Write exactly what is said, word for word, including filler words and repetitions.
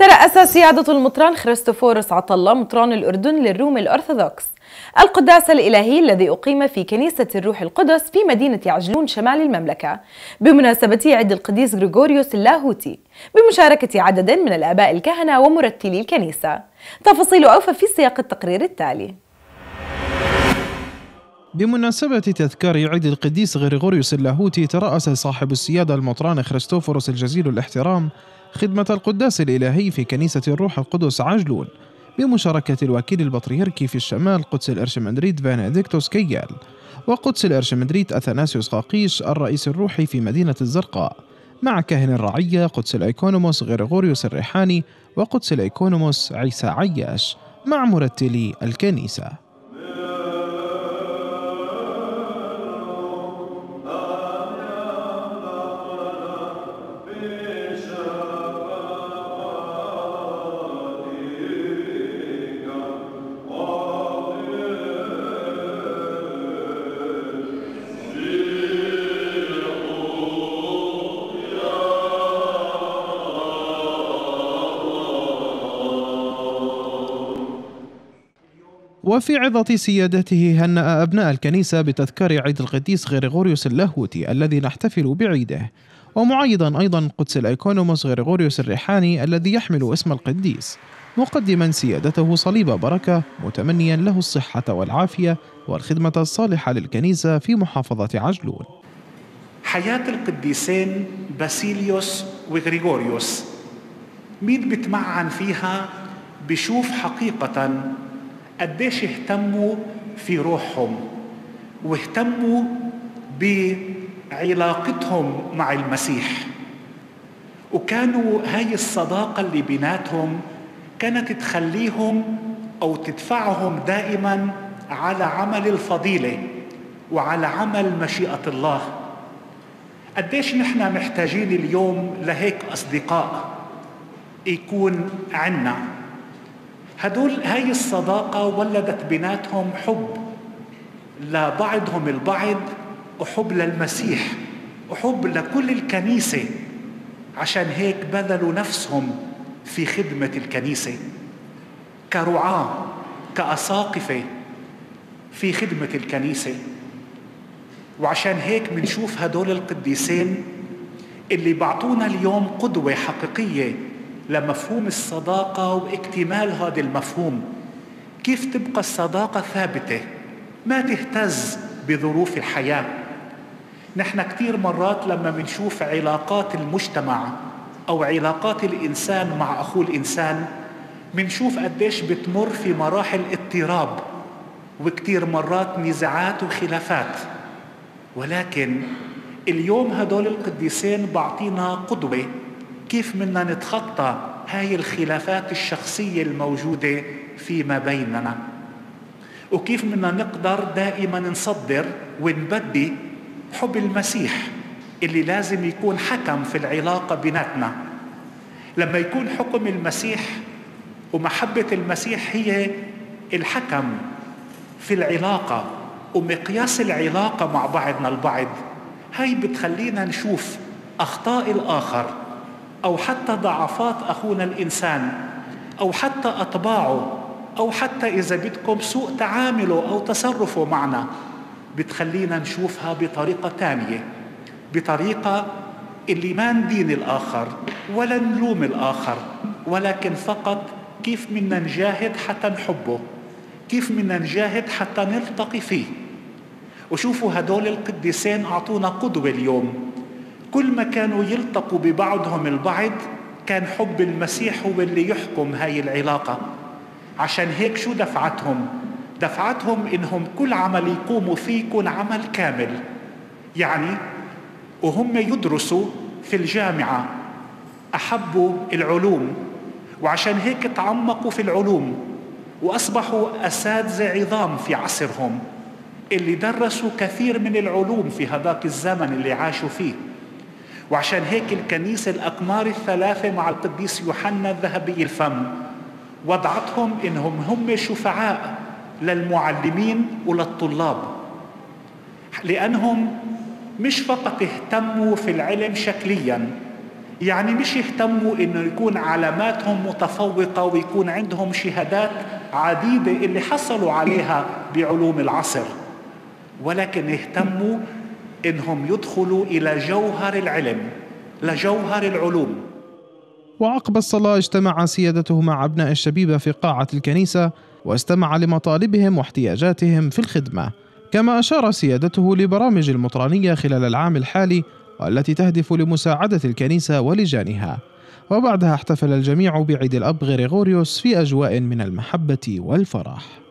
ترأس سيادة المطران خريستوفورس عطلة مطران الأردن للروم الأرثوذكس القداس الإلهي الذي أقيم في كنيسة الروح القدس في مدينة عجلون شمال المملكة بمناسبة عيد القديس غريغوريوس اللاهوتي بمشاركة عدد من الآباء الكهنة ومرتلي الكنيسة. تفاصيل أوفى في سياق التقرير التالي. بمناسبة تذكار عيد القديس غريغوريوس اللاهوتي، ترأس صاحب السيادة المطران خريستوفورس الجزيل الاحترام خدمة القداس الإلهي في كنيسة الروح القدس عجلون بمشاركة الوكيل البطريركي في الشمال قدس الأرشمندريت بنديكتوس كيال وقدس الأرشمندريت أثناسيوس قاقيش الرئيس الروحي في مدينة الزرقاء، مع كاهن الرعية قدس الأيكونوموس غريغوريوس الريحاني وقدس الأيكونوموس عيسى عياش مع مرتلي الكنيسة. وفي عظة سيادته هنأ أبناء الكنيسة بتذكار عيد القديس غريغوريوس اللاهوتي الذي نحتفل بعيده، ومعيدا أيضا قدس الأيكونوموس غريغوريوس الريحاني الذي يحمل اسم القديس، مقدما سيادته صليب بركة متمنيا له الصحة والعافية والخدمة الصالحة للكنيسة في محافظة عجلون. حياة القديسين باسيليوس وغريغوريوس مين بتمعن فيها بشوف حقيقة قديش اهتموا في روحهم واهتموا بعلاقتهم مع المسيح، وكانوا هاي الصداقة اللي بيناتهم كانت تخليهم أو تدفعهم دائما على عمل الفضيلة وعلى عمل مشيئة الله. قديش نحن محتاجين اليوم لهيك أصدقاء يكون عنا. هدول هاي الصداقة ولدت بيناتهم حب لبعضهم البعض وحب للمسيح وحب لكل الكنيسة، عشان هيك بذلوا نفسهم في خدمة الكنيسة كرعاة كأساقفة في خدمة الكنيسة. وعشان هيك منشوف هدول القديسين اللي بعطونا اليوم قدوة حقيقية لمفهوم الصداقة واكتمال هذا المفهوم، كيف تبقى الصداقة ثابتة ما تهتز بظروف الحياة. نحن كتير مرات لما منشوف علاقات المجتمع أو علاقات الإنسان مع أخوه الإنسان منشوف قديش بتمر في مراحل اضطراب وكتير مرات نزاعات وخلافات، ولكن اليوم هدول القديسين بعطينا قدوة كيف بدنا نتخطى هاي الخلافات الشخصية الموجودة فيما بيننا، وكيف بدنا نقدر دائما نصدر ونبدي حب المسيح اللي لازم يكون حكم في العلاقة بيناتنا. لما يكون حكم المسيح ومحبة المسيح هي الحكم في العلاقة ومقياس العلاقة مع بعضنا البعض، هاي بتخلينا نشوف أخطاء الآخر أو حتى ضعفات أخونا الإنسان أو حتى أطباعه أو حتى إذا بدكم سوء تعامله أو تصرفه معنا، بتخلينا نشوفها بطريقة تانية، بطريقة اللي ما ندين الآخر ولا نلوم الآخر، ولكن فقط كيف بدنا نجاهد حتى نحبه، كيف بدنا نجاهد حتى نلتقي فيه. وشوفوا هدول القديسين أعطونا قدوة اليوم، كل ما كانوا يلتقوا ببعضهم البعض كان حب المسيح هو اللي يحكم هاي العلاقة. عشان هيك شو دفعتهم؟ دفعتهم إنهم كل عمل يقوموا فيه يكون عمل كامل، يعني وهم يدرسوا في الجامعة أحبوا العلوم، وعشان هيك تعمقوا في العلوم وأصبحوا أساتذة عظام في عصرهم اللي درسوا كثير من العلوم في هذاك الزمن اللي عاشوا فيه. وعشان هيك الكنيسة الأقمار الثلاثة مع القديس يوحنا الذهبي الفم وضعتهم إنهم هم شفعاء للمعلمين وللطلاب، لأنهم مش فقط اهتموا في العلم شكليا، يعني مش يهتموا إنه يكون علاماتهم متفوقة ويكون عندهم شهادات عديدة اللي حصلوا عليها بعلوم العصر، ولكن يهتموا إنهم يدخلوا إلى جوهر العلم، لجوهر العلوم. وعقب الصلاة اجتمع سيادته مع أبناء الشبيبة في قاعة الكنيسة واستمع لمطالبهم واحتياجاتهم في الخدمة، كما أشار سيادته لبرامج المطرانية خلال العام الحالي والتي تهدف لمساعدة الكنيسة ولجانها. وبعدها احتفل الجميع بعيد الأب غريغوريوس في أجواء من المحبة والفرح.